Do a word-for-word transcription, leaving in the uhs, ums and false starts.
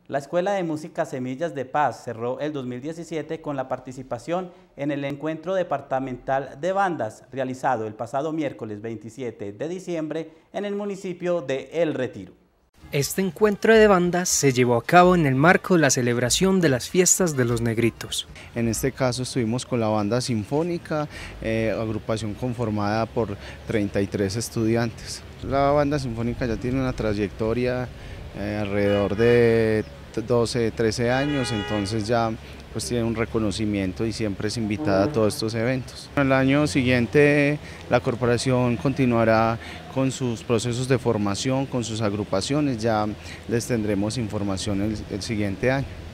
La Escuela de Música Semillas de Paz cerró el dos mil diecisiete con la participación en el Encuentro Departamental de Bandas, realizado el pasado miércoles veintisiete de diciembre en el municipio de El Retiro. Este encuentro de bandas se llevó a cabo en el marco de la celebración de las fiestas de los Negritos. En este caso estuvimos con la banda sinfónica, eh, agrupación conformada por treinta y tres estudiantes. La banda sinfónica ya tiene una trayectoria eh, alrededor de doce, trece años, entonces ya pues tiene un reconocimiento y siempre es invitada a todos estos eventos. El año siguiente la corporación continuará con sus procesos de formación, con sus agrupaciones, ya les tendremos información el, el siguiente año.